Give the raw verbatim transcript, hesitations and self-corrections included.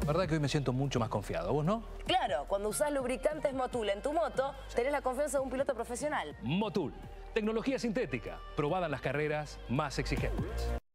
La verdad que hoy me siento mucho más confiado, ¿vos no? Claro, cuando usás lubricantes Motul en tu moto, tenés la confianza de un piloto profesional. Motul, tecnología sintética, probada en las carreras más exigentes.